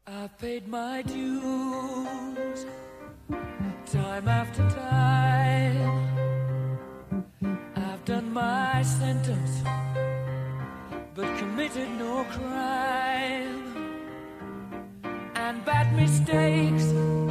I've paid my dues, time after time. I've done my sentence, but committed no crime. And bad mistakes